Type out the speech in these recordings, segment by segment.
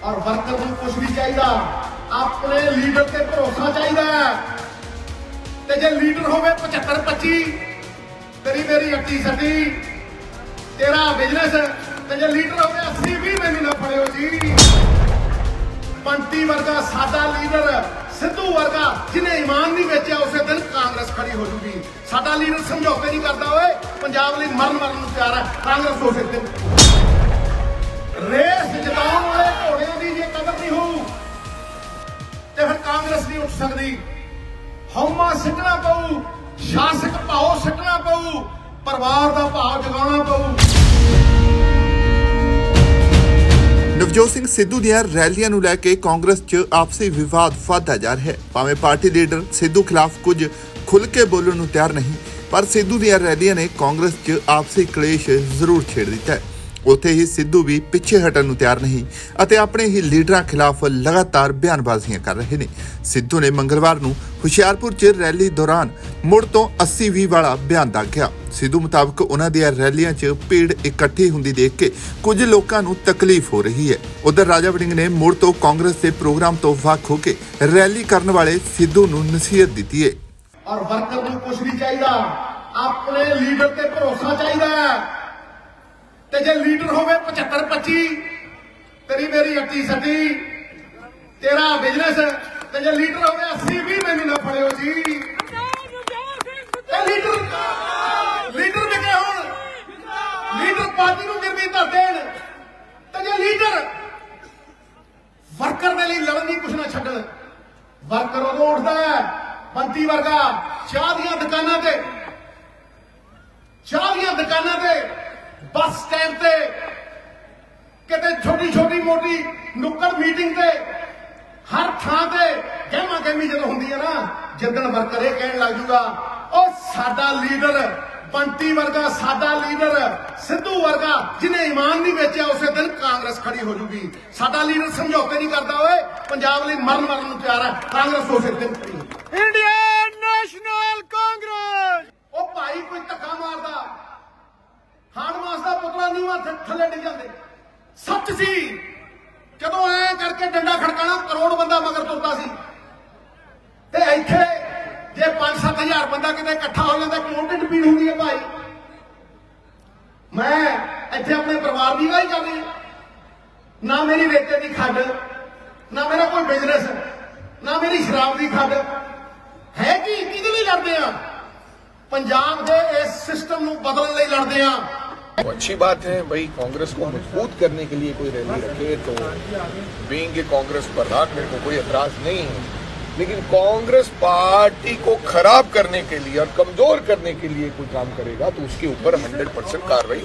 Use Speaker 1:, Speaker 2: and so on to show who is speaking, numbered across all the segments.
Speaker 1: और वर्कर को कुछ नहीं चाहिए, अपने लीडर से भरोसा चाहिए। ते जे लीडर होवे 75-25 तेरी मेरी 28-30 तेरा बिजनेस, ते जे लीडर होवे 80-20 मैनू ना फड़ियो जी। पंटी वर्गा साडा लीडर, सिद्धू वर्गा जिन्हें ईमान नहीं बेचा उस दिन कांग्रेस खड़ी हो जूगी। साडा लीडर समझौते नहीं करता, होए पंजाब लई मरन नूं तैयार है। कांग्रेस उस दिन रेस जिताउण वाले घोड़ियां दी जे कदर नहीं हो ते फिर कांग्रेस नहीं उठ सकती। हौमा सिटना पऊ, शासक भाव सिटना पऊ, परिवार का भाव जगाना पऊ।
Speaker 2: ਨਵਜੋਤ ਸਿੰਘ ਸਿੱਧੂ ਦੀਆਂ ਰੈਲੀਆਂ ਨੂੰ ਲੈ ਕੇ ਕਾਂਗਰਸ 'ਚ ਆਪਸੀ ਵਿਵਾਦ ਵਧਦਾ ਜਾ ਰਿਹਾ ਹੈ। ਭਾਵੇਂ ਪਾਰਟੀ ਲੀਡਰ ਸਿੱਧੂ ਖਿਲਾਫ ਕੁਝ ਖੁੱਲ੍ਹ ਕੇ ਬੋਲਣ ਨੂੰ ਤਿਆਰ ਨਹੀਂ, ਪਰ ਸਿੱਧੂ ਦੀਆਂ ਰੈਲੀਆਂ ਨੇ ਕਾਂਗਰਸ 'ਚ ਆਪਸੀ ਕਲੇਸ਼ ਜ਼ਰੂਰ ਛੇੜ ਦਿੱਤਾ ਹੈ। ਉੱਥੇ ਹੀ ਸਿੱਧੂ ਵੀ ਪਿੱਛੇ ਹਟਣ ਨੂੰ ਤਿਆਰ ਨਹੀਂ ਅਤੇ ਆਪਣੇ ਹੀ ਲੀਡਰਾਂ ਖਿਲਾਫ ਲਗਾਤਾਰ ਬਿਆਨਬਾਜ਼ੀਆਂ ਕਰ ਰਹੇ ਨੇ। ਸਿੱਧੂ ਨੇ ਮੰਗਲਵਾਰ ਨੂੰ ਹੁਸ਼ਿਆਰਪੁਰ 'ਚ ਰੈਲੀ ਦੌਰਾਨ ਮੁੜ ਤੋਂ 80-20 ਵਾਲਾ ਬਿਆਨ ਦਾਗਿਆ। ਸਿੱਧੂ ਮੁਤਾਬਕ ਉਹਨਾਂ ਦੀਆਂ ਰੈਲੀਆਂ 'ਚ ਭੀੜ ਇਕੱਠੀ ਹੁੰਦੀ ਦੇਖ ਕੇ ਕੁਝ ਲੋਕਾਂ ਨੂੰ ਤਕਲੀਫ ਹੋ ਰਹੀ ਹੈ। ਉਧਰ ਰਾਜਾ ਵੜਿੰਗ ਨੇ ਮੁੜ ਤੋਂ ਕਾਂਗਰਸ ਦੇ ਪ੍ਰੋਗਰਾਮ ਤੋਂ ਵੱਖ ਹੋ ਕੇ ਰੈਲੀ ਕਰਨ ਵਾਲੇ ਸਿੱਧੂ ਨੂੰ ਨਸੀਹਤ ਦਿੱਤੀ ਹੈ।
Speaker 1: ਔਰ ਵਰਕਰ ਨੂੰ ਕੁਝ ਨਹੀਂ ਚਾਹੀਦਾ, ਆਪਣੇ ਲੀਡਰ ਤੇ ਭਰੋਸਾ ਚਾਹੀਦਾ। ਤੇ ਜੇ ਲੀਡਰ ਹੋਵੇ 75-25 तेरी मेरी 28-30 तेरा बिजनेस, ते जे लीडर होवे 80-20 मैनू ना फड़ियो जी। लीडर विके हुण, लीडर पार्टी नूं गिरवी धर देण, ते जे लीडर वर्कर दे लई लड़न दी कुछ ना छड्डण। वर्कर उदों उठदा है बंती वर्गा चाह दीआं दुकानां ते, चाह दीआं दुकानां ते, बस स्टैंड ते, किते छोटी छोटी मोटी नुक्कड़ मीटिंग ते, हर थां ते गहमा गहमी जदों हुंदी है ना, जिद्दण वर्कर ये कहण लग जूगा ओ साडा लीडर बंटी वर्गा, साडा लीडर सिद्धू वर्गा जिन्हें ईमान नहीं बेचा उस दिन कांग्रेस खड़ी हो जूगी। साडा लीडर समझौते नहीं करता, होए पंजाब लई मरन नूं तैयार है। कांग्रेस उस दिन खड़ी हो।
Speaker 3: इंडियन नेशनल कांग्रेस
Speaker 1: ओ भाई कोई धक्का मारदा हाड़ मास दा पुतला नहीं थल्ले डिग जांदे। सच सी जदों ऐ करके डंडा खड़काना करोड़ बंदा मगर तुरदा सी, ते इत्थे जे 5-7 हज़ार बंदा किते इकट्ठा हो जांदा क्यों ढिड पीड़ हुंदी है भाई। मैं इत्थे अपने परिवार दी गल कर रही, ना मेरी रेते दी खड्ड, ना मेरा कोई बिजनेस, ना मेरी शराब दी खड्ड है। कि किहदे लई लड़दे आ? पंजाब दे इस सिस्टम नूं बदलण लई लड़दे आ।
Speaker 4: तो अच्छी बात है भाई, कांग्रेस को मजबूत करने के लिए कोई रैली रखे तो बीइंग ए कांग्रेस प्रधान मेरे को कोई एतराज नहीं है, लेकिन कांग्रेस पार्टी को खराब करने के लिए और कमजोर करने के लिए कोई काम करेगा तो उसके ऊपर 100% कार्रवाई।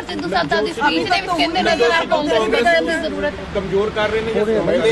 Speaker 3: कमजोर कर रहे हैं,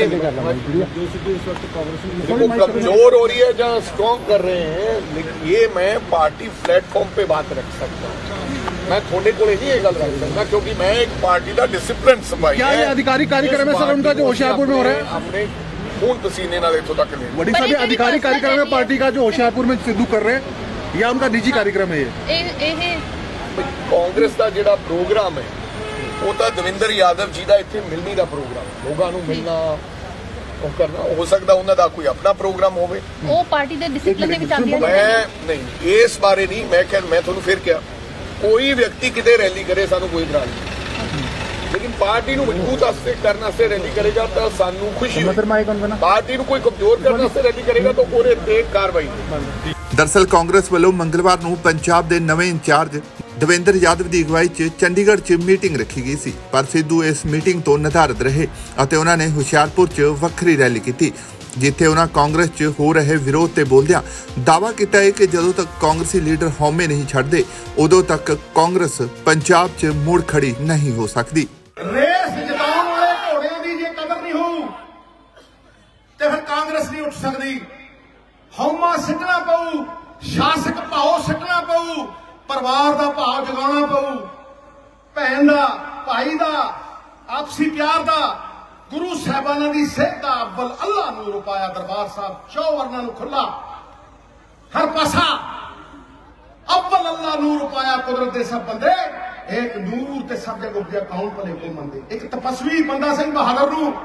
Speaker 4: कमजोर हो रही है जहाँ स्ट्रॉन्ग कर रहे हैं, लेकिन ये मैं पार्टी प्लेटफॉर्म पे बात रख सकता हूँ। मैं थोड़े को नहीं ये गल रख सकता क्योंकि मैं एक पार्टी का डिसिप्लिन संभाई।
Speaker 3: क्या ये अधिकारी कार्यक्रम है सर उनका जो होशियारपुर में हो रहा है?
Speaker 4: हमने खून पसीने नाल इत्थों तक ले।
Speaker 3: बड़ी साहब अधिकारी कार्यक्रम है पार्टी का जो होशियारपुर में सिद्धू कर रहे हैं या उनका निजी कार्यक्रम है ये?
Speaker 4: कांग्रेस का जिहड़ा प्रोग्राम है वो तो दविंदर यादव जी का इत्थे मिलनी का प्रोग्राम, लोगों को मिलना करना हो सकता उन्हों का कोई अपना प्रोग्राम होवे।
Speaker 5: वो पार्टी दे डिसिप्लिन दे विच आंदी है।
Speaker 4: मैं नहीं इस बारे नहीं, मैं तुहानूं फिर क्या कोई व्यक्ति किते रैली करे सानू कोई इतराज नहीं, लेकिन पार्टी नूं मजबूत वास्ते करने वास्ते रैली करेगा तो सानू खुशी होगी। पार्टी नूं कोई कमजोर करने वास्ते रैली करेगा तो ਉਹਦੇ ਤੇ कार्रवाई।
Speaker 2: दरअसल कांग्रेस ਵੱਲੋਂ ਮੰਗਲਵਾਰ ਨੂੰ ਪੰਜਾਬ ਦੇ ਨਵੇਂ ਇੰਚਾਰਜ ਦਵਿੰਦਰ ਯਾਦਵ ਦੀ ਅਗਵਾਈ 'ਚ ਚੰਡੀਗੜ੍ਹ 'ਚ ਮੀਟਿੰਗ ਰੱਖੀ ਗਈ ਸੀ, ਪਰ ਸਿੱਧੂ ਇਸ ਮੀਟਿੰਗ ਤੋਂ ਨਿਧਾਰਤ ਰਹੇ ਅਤੇ ਉਹਨਾਂ ਨੇ ਹੁਸ਼ਿਆਰਪੁਰ 'ਚ ਵੱਖਰੀ ਰੈਲੀ ਕੀਤੀ, ਜਿੱਥੇ ਉਹਨਾਂ ਕਾਂਗਰਸ 'ਚ ਹੋ ਰਹੇ ਵਿਰੋਧ ਤੇ ਬੋਲਦਿਆਂ ਦਾਅਵਾ ਕੀਤਾ ਹੈ ਕਿ ਜਦੋਂ ਤੱਕ ਕਾਂਗਰਸੀ ਲੀਡਰ ਹਉਮੈ ਨਹੀਂ ਛੱਡਦੇ ਉਦੋਂ ਤੱਕ ਕਾਂਗਰਸ ਪੰਜਾਬ 'ਚ ਮੁੜ ਖੜੀ ਨਹੀਂ ਹੋ ਸਕਦੀ।
Speaker 1: रेस जिताउण वाले घोड़ियां दी जे कदर नहीं हो ते फिर कांग्रेस नहीं उठ सकती। हौमा सिटना पऊ, शासक भाव सिटना पऊ, परिवार का भाव जगाना पऊ, भैन का भाई का आपसी प्यार का, गुरु साहिबाना की सेहत का अव्वल अल्लाह नूर पाया दरबार साहब चौवरना खुला हर पासा अव्वल अल्लाह नूर पाया कुदरत दे सब बंदे एक नूर ते सब जग उपजा कौन भले को मंदे। एक तपस्वी बंदा सिंह बहादुर नूं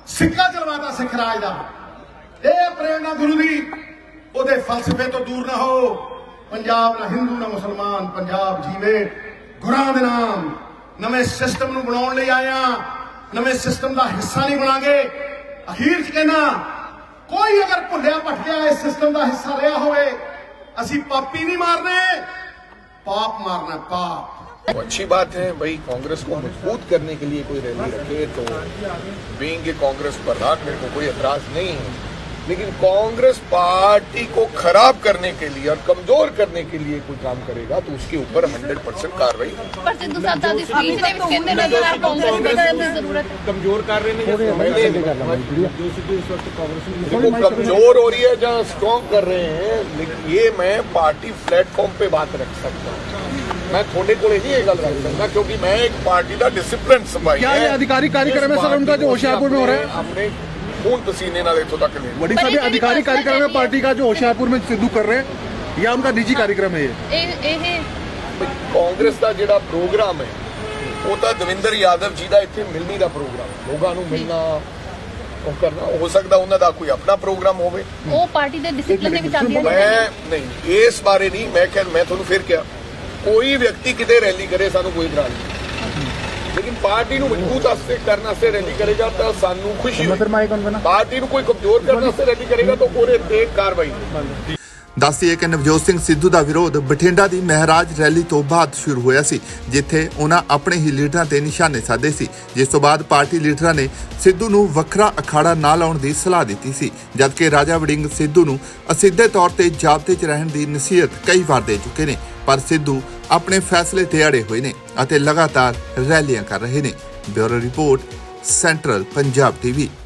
Speaker 1: ਸਿੱਕਾ ਚਲਵਾਤਾ ਸਿੱਖ ਰਾਜ ਦਾ। ਇਹ ਪ੍ਰੇਰਣਾ ਗੁਰੂ ਦੀ, ਉਹਦੇ ਫਲਸਫੇ ਤੋਂ ਦੂਰ ਨਾ ਹੋ। ਪੰਜਾਬ ਨਾ ਹਿੰਦੂ ਨਾ ਮੁਸਲਮਾਨ, ਪੰਜਾਬ ਜੀਵੇ ਗੁਰਾਂ ਦੇ ਨਾਮ। ਨਵੇਂ ਸਿਸਟਮ ਨੂੰ ਬਣਾਉਣ ਲਈ ਆਇਆ, ਨਵੇਂ ਸਿਸਟਮ ਦਾ ਹਿੱਸਾ ਨਹੀਂ ਬਣਾਂਗੇ। ਅਖੀਰ 'ਚ ਕਹਿਣਾ, ਕੋਈ ਅਗਰ ਭੁੱਲਿਆ ਭਟਕਿਆ ਇਸ ਸਿਸਟਮ ਦਾ ਹਿੱਸਾ ਰਿਹਾ ਹੋਵੇ, ਅਸੀਂ ਪਾਪੀ नहीं मारने, पाप मारना पाप।
Speaker 4: तो अच्छी बात है भाई, कांग्रेस को मजबूत करने के लिए कोई रैली रखे तो बीइंग ए कांग्रेस प्रधान मेरे को कोई एतराज नहीं है, लेकिन कांग्रेस पार्टी को खराब करने के लिए और कमजोर करने के लिए कोई काम करेगा तो उसके ऊपर 100% कार्रवाई।
Speaker 5: पर सिद्धू ਸਾਹਿਬ ਦੀ ਸਪੀਚ ਦੇ ਵਿੱਚ ਕਹਿੰਦੇ ਨਜ਼ਰ ਆ ਕਾਂਗਰਸ ਦੀ ਕਰਨ ਦੀ ਜ਼ਰੂरत है।
Speaker 6: कमजोर कर रहे हैं जो सिद्धू इस वक्त कांग्रेस
Speaker 4: देखो कमजोर हो रही है या स्ट्रॉन्ग कर रहे हैं, लेकिन ये मैं पार्टी प्लेटफॉर्म पे बात रख सकता हूँ। मैं थोड़े को नहीं ये गल रख सकता क्योंकि मैं एक पार्टी का डिसिप्लिन सिपाही।
Speaker 3: क्या ये आधिकारिक कार्यक्रम है सर उनका जो होशियारपुर में हो रहा है?
Speaker 4: अपने खून पसीने नाल इत्थों तक ले।
Speaker 3: बड़ी साहब, आधिकारिक कार्यक्रम है पार्टी का जो होशियारपुर में सिद्धू कर रहे हैं या उनका निजी कार्यक्रम है ये?
Speaker 4: कांग्रेस का जिहड़ा प्रोग्राम है वो तो दविंदर यादव जी का इत्थे मिलनी का प्रोग्राम, लोगों नूं मिलना ਉਹ ਕਰਨਾ ਹੋ ਸਕਦਾ ਉਹਨਾਂ ਦਾ ਕੋਈ ਆਪਣਾ ਪ੍ਰੋਗਰਾਮ ਹੋਵੇ,
Speaker 5: ਉਹ ਪਾਰਟੀ ਦੇ ਡਿਸਪਲਿਨ ਦੇ ਵਿੱਚ ਆਉਂਦੀ ਹੈ।
Speaker 4: ਮੈਂ ਨਹੀਂ ਇਸ ਬਾਰੇ ਨਹੀਂ, ਮੈਂ ਤੁਹਾਨੂੰ ਫਿਰ ਕਿਹਾ ਕੋਈ ਵਿਅਕਤੀ ਕਿਤੇ ਰੈਲੀ ਕਰੇ ਸਾਨੂੰ ਕੋਈ ਇਤਰਾਜ਼ ਨਹੀਂ, ਲੇਕਿਨ ਪਾਰਟੀ ਨੂੰ ਮਜ਼ਬੂਤ ਕਰਨ ਵਾਸਤੇ ਰੈਲੀ ਕਰੇਗਾ ਤਾਂ ਸਾਨੂੰ ਖੁਸ਼ੀ ਹੋਵੇਗੀ। ਪਾਰਟੀ ਨੂੰ ਕੋਈ ਕਮਜ਼ੋਰ ਕਰਨ ਵਾਸਤੇ ਰੈਲੀ ਕਰੇਗਾ ਤਾਂ ਉਹਦੇ ਤੇ ਕਾਰਵਾਈ।
Speaker 2: ਦੱਸ ਦਈਏ ਕਿ ਨਵਜੋਤ ਸਿੰਘ ਸਿੱਧੂ ਦਾ ਵਿਰੋਧ ਬਠਿੰਡਾ ਦੀ ਮਹਾਰਾਜ ਰੈਲੀ ਤੋਂ ਬਾਅਦ ਸ਼ੁਰੂ ਹੋਇਆ ਸੀ, ਜਿੱਥੇ ਉਹਨਾਂ ਆਪਣੇ ਹੀ ਲੀਡਰਾਂ ਤੇ ਨਿਸ਼ਾਨੇ ਸਾਧੇ ਸੀ, ਜਿਸ ਤੋਂ ਬਾਅਦ ਪਾਰਟੀ ਲੀਡਰਾਂ ਨੇ ਸਿੱਧੂ ਨੂੰ ਵੱਖਰਾ ਅਖਾੜਾ ਨਾ ਲਾਉਣ ਦੀ ਸਲਾਹ ਦਿੱਤੀ ਸੀ, ਜਦਕਿ ਰਾਜਾ ਵੜਿੰਗ ਸਿੱਧੂ ਨੂੰ ਅਸਿੱਧੇ ਤੌਰ ਤੇ ਜ਼ਾਬਤੇ 'ਚ ਰਹਿਣ ਦੀ ਨਸੀਹਤ ਕਈ ਵਾਰ ਦੇ ਚੁੱਕੇ ਨੇ, ਪਰ ਸਿੱਧੂ ਆਪਣੇ ਫੈਸਲੇ ਤੇ ਅੜੇ ਹੋਏ ਨੇ ਅਤੇ ਲਗਾਤਾਰ ਰੈਲੀਆਂ ਕਰ ਰਹੇ ਨੇ। Bureau report, central Punjab TV।